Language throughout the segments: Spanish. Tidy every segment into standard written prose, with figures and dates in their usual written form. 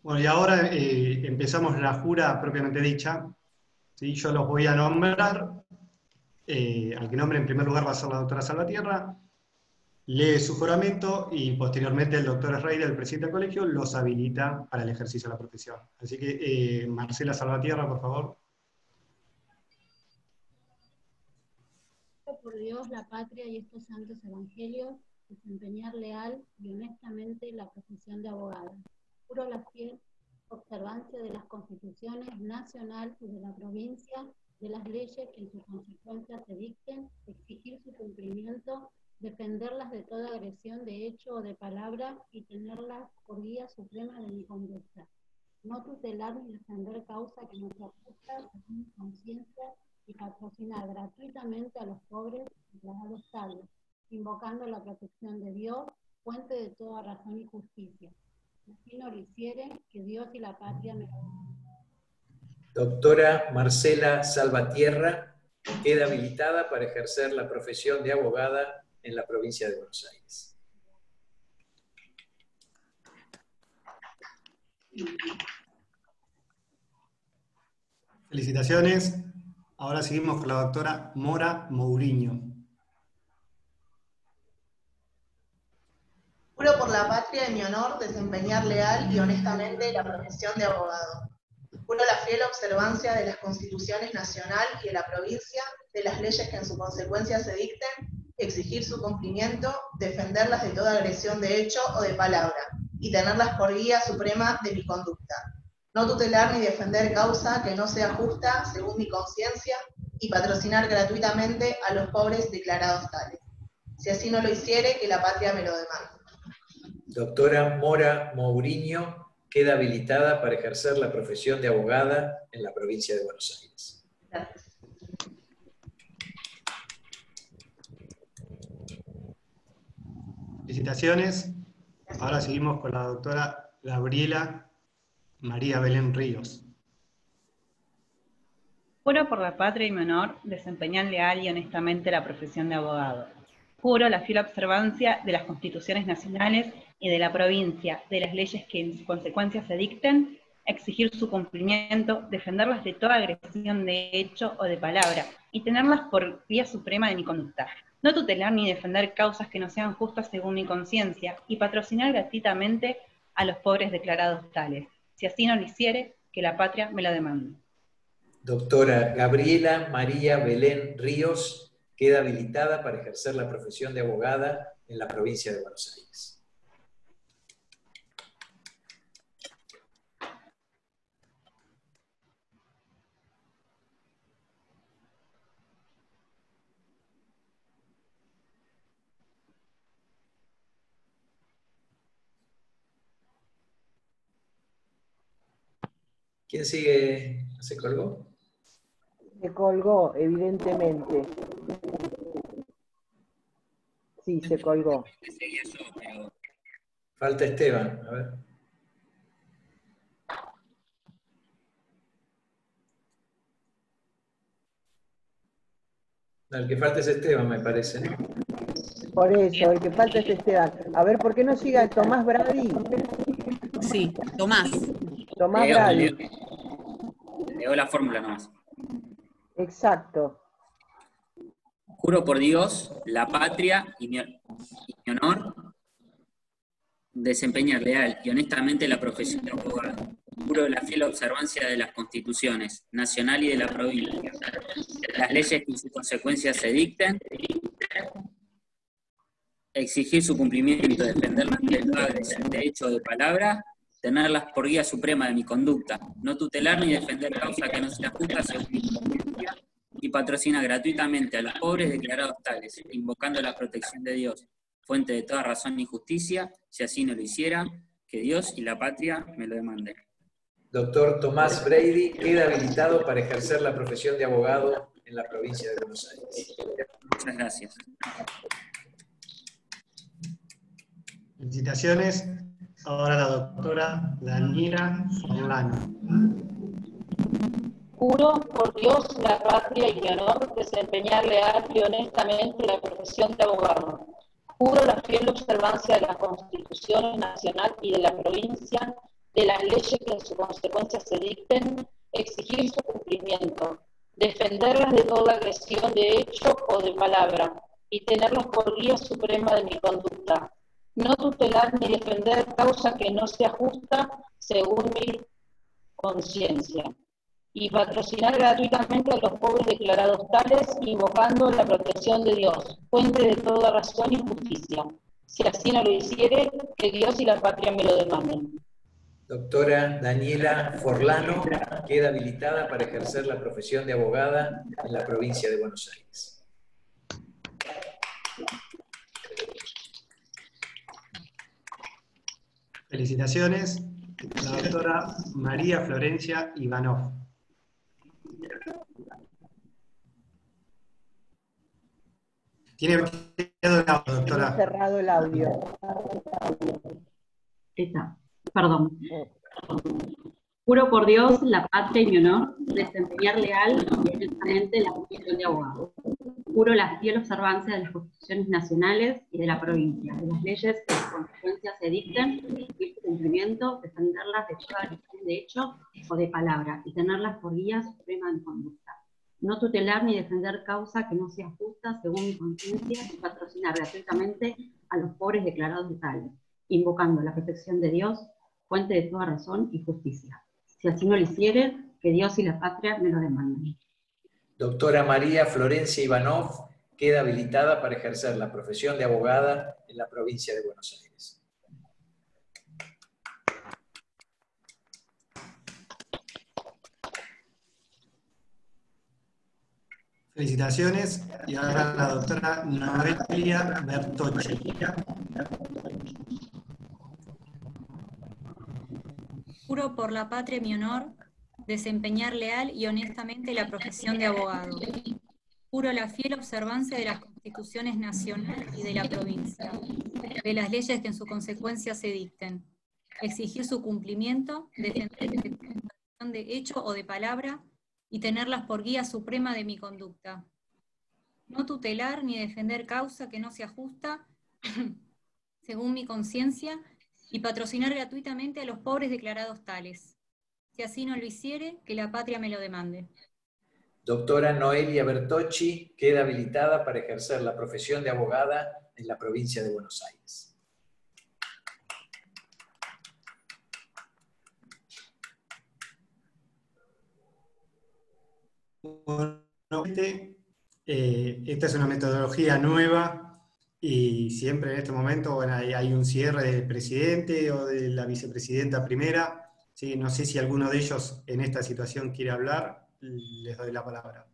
Bueno, y ahora empezamos la jura propiamente dicha. ¿Sí? Yo los voy a nombrar. Al que nombre en primer lugar va a ser la doctora Salvatierra. Lee su juramento y posteriormente el doctor Reide, el presidente del colegio, los habilita para el ejercicio de la profesión. Así que, Marcela Salvatierra, por favor. Por Dios, la patria y estos santos evangelios, desempeñar leal y honestamente la profesión de abogada. Juro la fiel observancia de las constituciones nacional y de la provincia, de las leyes que en sus consecuencias se dicten, exigir su cumplimiento, defenderlas de toda agresión de hecho o de palabra y tenerlas por guía suprema de mi conducta. No tutelar ni defender causa que no se ajusta según mi conciencia y patrocinar gratuitamente a los pobres declarados tales, invocando la protección de Dios, fuente de toda razón y justicia. Si no lo hiciere, que Dios y la patria me lo... Doctora Marcela Salvatierra queda habilitada para ejercer la profesión de abogada en la provincia de Buenos Aires. Felicitaciones. Ahora seguimos con la doctora Mora Mourinho. Juro por la patria y mi honor desempeñar leal y honestamente la profesión de abogado. Juro la fiel observancia de las constituciones nacional y de la provincia, de las leyes que en su consecuencia se dicten, exigir su cumplimiento, defenderlas de toda agresión de hecho o de palabra, y tenerlas por guía suprema de mi conducta. No tutelar ni defender causa que no sea justa según mi conciencia, y patrocinar gratuitamente a los pobres declarados tales. Si así no lo hiciere, que la patria me lo demande. Doctora Mora Mourinho queda habilitada para ejercer la profesión de abogada en la provincia de Buenos Aires. Gracias. Felicitaciones. Ahora seguimos con la doctora Gabriela María Belén Ríos. Juro por la patria y mi honor desempeñar leal y honestamente la profesión de abogado. Juro la fiel observancia de las constituciones nacionales y de la provincia, de las leyes que en su consecuencia se dicten, exigir su cumplimiento, defenderlas de toda agresión de hecho o de palabra, y tenerlas por guía suprema de mi conducta. No tutelar ni defender causas que no sean justas según mi conciencia, y patrocinar gratuitamente a los pobres declarados tales. Si así no lo hiciere, que la patria me lo demande. Doctora Gabriela María Belén Ríos queda habilitada para ejercer la profesión de abogada en la provincia de Buenos Aires. ¿Quién sigue? ¿Se colgó? Se colgó, evidentemente. Sí, se colgó. Falta Esteban, a ver. No, el que falta es Esteban, me parece, ¿no? Por eso, el que falta es Esteban. A ver, ¿por qué no siga Tomás Brady? Sí, Tomás. Tomás Brady. Leo la fórmula nomás. Exacto. Juro por Dios, la patria y mi honor, desempeñar leal y honestamente la profesión de abogado. Juro la fiel observancia de las constituciones nacional y de la provincia, las leyes que en sus consecuencias se dicten, exigir su cumplimiento, defenderlas de toda agresión de hecho o de palabra, tenerlas por guía suprema de mi conducta, no tutelar ni defender causa que no sea justa según mi conciencia, y patrocina gratuitamente a los pobres declarados tales, invocando la protección de Dios, fuente de toda razón y justicia. Si así no lo hiciera, que Dios y la patria me lo demanden. Doctor Tomás Brady queda habilitado para ejercer la profesión de abogado en la provincia de Buenos Aires. Muchas gracias. Felicitaciones. Ahora la doctora Daniela Solano. Juro por Dios, la patria y mi honor desempeñar leal y honestamente la profesión de abogado. Juro la fiel observancia de la Constitución nacional y de la provincia, de las leyes que en su consecuencia se dicten, exigir su cumplimiento, defenderlas de toda agresión de hecho o de palabra, y tenerlas por guía suprema de mi conducta. No tutelar ni defender causa que no sea justa según mi conciencia. Y patrocinar gratuitamente a los pobres declarados tales, invocando la protección de Dios, fuente de toda razón y justicia. Si así no lo hiciere, que Dios y la patria me lo demanden. Doctora Daniela Forlano queda habilitada para ejercer la profesión de abogada en la provincia de Buenos Aires. Felicitaciones, la doctora María Florencia Ivanov. Tiene cerrado el audio, doctora. Tiene cerrado el audio. Está, perdón. Juro por Dios, la patria y mi honor, desempeñar leal y honestamente la profesión de abogado. Juro la fiel observancia de las constituciones nacionales y de la provincia, de las leyes que en consecuencia se dicten, y su cumplimiento, defenderlas de toda agresión de hecho o de palabra, y tenerlas por guía suprema en conducta. No tutelar ni defender causa que no sea justa según mi conciencia, y patrocinar gratuitamente a los pobres declarados tales, invocando la protección de Dios, fuente de toda razón y justicia. Si así no lo hiciere, que Dios y la patria me lo demanden. Doctora María Florencia Ivanov queda habilitada para ejercer la profesión de abogada en la provincia de Buenos Aires. Felicitaciones. Y ahora la doctora Noelia Bertocci. Juro por la patria y mi honor desempeñar leal y honestamente la profesión de abogado. Juro la fiel observancia de las constituciones nacionales y de la provincia, de las leyes que en su consecuencia se dicten, exigir su cumplimiento, defender de hecho o de palabra, y tenerlas por guía suprema de mi conducta. No tutelar ni defender causa que no sea justa, según mi conciencia, y patrocinar gratuitamente a los pobres declarados tales. Si así no lo hiciere, que la patria me lo demande. Doctora Noelia Bertocci queda habilitada para ejercer la profesión de abogada en la provincia de Buenos Aires. Bueno, esta es una metodología nueva y siempre en este momento bueno, hay un cierre del presidente o de la vicepresidenta primera. Sí, no sé si alguno de ellos en esta situación quiere hablar, les doy la palabra.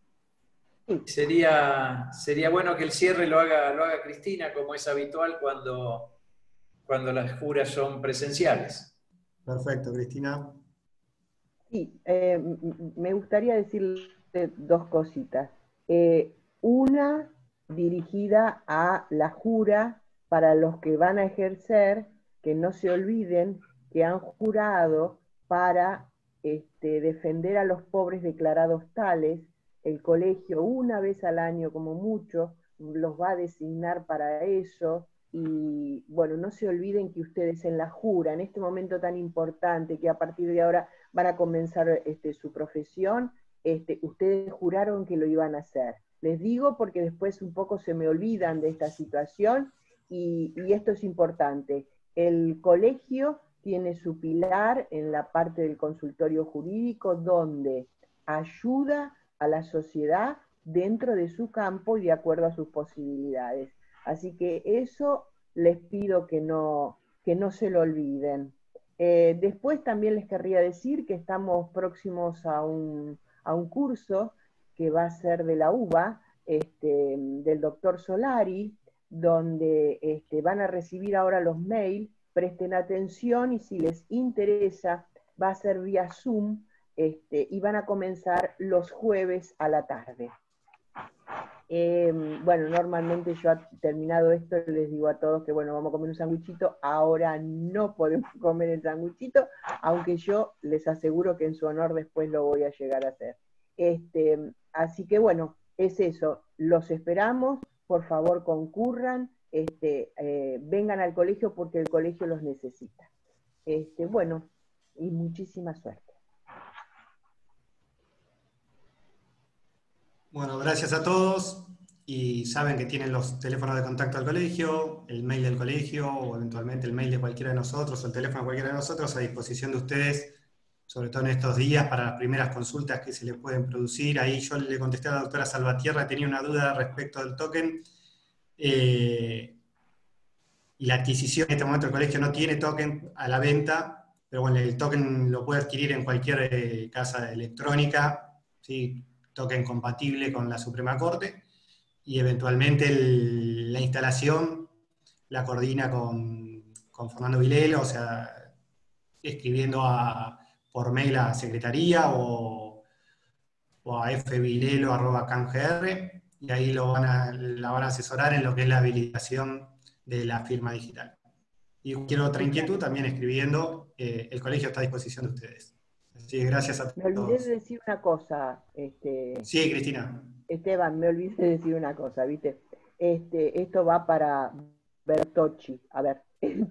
Sería bueno que el cierre lo haga Cristina, como es habitual cuando las juras son presenciales. Perfecto, Cristina. Sí, me gustaría decirle dos cositas. Una dirigida a la jura para los que van a ejercer, que no se olviden que han jurado para defender a los pobres declarados tales. El colegio una vez al año como mucho los va a designar para eso, y bueno, no se olviden que ustedes en la jura, en este momento tan importante que a partir de ahora van a comenzar su profesión, ustedes juraron que lo iban a hacer. Les digo porque después un poco se me olvidan de esta situación y esto es importante. El colegio tiene su pilar en la parte del consultorio jurídico donde ayuda a la sociedad dentro de su campo y de acuerdo a sus posibilidades. Así que eso les pido que no se lo olviden. Después también les querría decir que estamos próximos a un curso que va a ser de la UBA, del doctor Solari, donde van a recibir ahora los mails. Presten atención y si les interesa, va a ser vía Zoom, y van a comenzar los jueves a la tarde. Bueno, normalmente yo terminado esto les digo a todos que bueno, vamos a comer un sanguichito. Ahora no podemos comer el sanguichito, aunque yo les aseguro que en su honor después lo voy a llegar a hacer. Así que bueno, es eso, los esperamos, por favor concurran, vengan al colegio porque el colegio los necesita. Bueno, y muchísima suerte. Bueno, gracias a todos. Y saben que tienen los teléfonos de contacto del colegio, el mail del colegio, o eventualmente el mail de cualquiera de nosotros, o el teléfono de cualquiera de nosotros, a disposición de ustedes, sobre todo en estos días, para las primeras consultas que se les pueden producir. Ahí yo le contesté a la doctora Salvatierra, tenía una duda respecto del token, y la adquisición. En este momento el colegio no tiene token a la venta, pero bueno, el token lo puede adquirir en cualquier casa electrónica, ¿sí? Token compatible con la Suprema Corte. Y eventualmente la instalación la coordina con Fernando Vilelo, o sea, escribiendo por mail a secretaría o a fvilelo@cangr, y ahí la van a asesorar en lo que es la habilitación de la firma digital. Y cualquier otra inquietud también escribiendo, el colegio está a disposición de ustedes. Así que gracias a todos. Me olvidé de decir una cosa. Sí, Cristina. Esteban, me olvidé de decir una cosa, ¿viste? Esto va para Bertocci. A ver,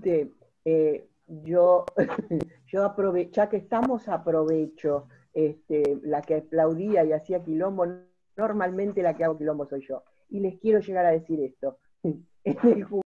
yo ya que estamos, aprovecho, la que aplaudía y hacía quilombo, normalmente la que hago quilombo soy yo. Y les quiero llegar a decir esto. En el